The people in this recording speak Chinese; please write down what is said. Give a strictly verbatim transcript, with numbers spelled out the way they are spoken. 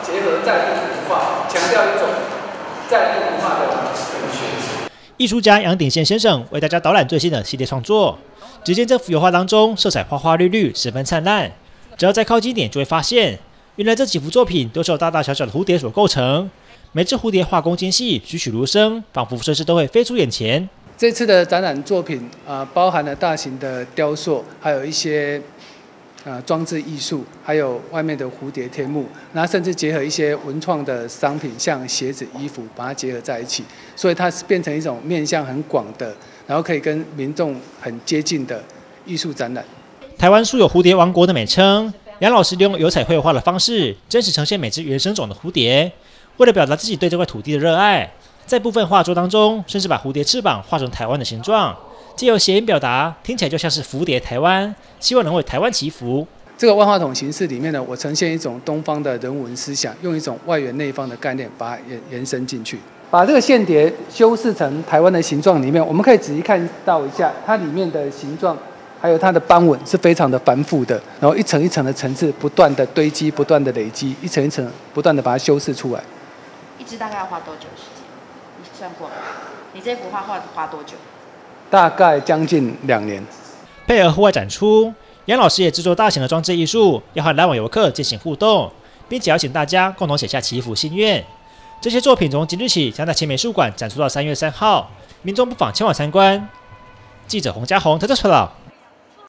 结合在地文化，强调一种在地文化的文学。 艺术家杨鼎宪先生为大家导览最新的系列创作。只见这幅油画当中，色彩花花绿绿，十分灿烂。只要再靠近一点，就会发现，原来这几幅作品都是由大大小小的蝴蝶所构成。每只蝴蝶画工精细，栩栩如生，仿佛随时都会飞出眼前。 这次的展览作品啊、呃，包含了大型的雕塑，还有一些呃装置艺术，还有外面的蝴蝶天幕，然后甚至结合一些文创的商品，像鞋子、衣服，把它结合在一起，所以它是变成一种面向很广的，然后可以跟民众很接近的艺术展览。 台湾素有蝴蝶王国的美称，杨老师利用油彩绘画的方式，真实呈现每只原生种的蝴蝶。为了表达自己对这块土地的热爱，在部分画作当中，甚至把蝴蝶翅膀画成台湾的形状，藉由谐音表达，听起来就像是蝴蝶台湾，希望能为台湾祈福。 这个万花筒形式里面呢，我呈现一种东方的人文思想，用一种外圆内方的概念把它延延伸进去，把这个线蝶修饰成台湾的形状里面，我们可以仔细看到一下，它里面的形状还有它的斑纹是非常的繁复的，然后一层一层的层次不断的堆积，不断的累积，一层一层不断的把它修饰出来。 一支大概要花多久时间？你算过吗？你这幅画画花多久？ 大概将近两年。 配合户外展出，杨老师也制作大型的装置艺术，要和来往游客进行互动，并且邀请大家共同写下祈福心愿。这些作品从即日起将在前美术馆展出到三月三号，民众不妨前往参观。记者洪家宏特特报道。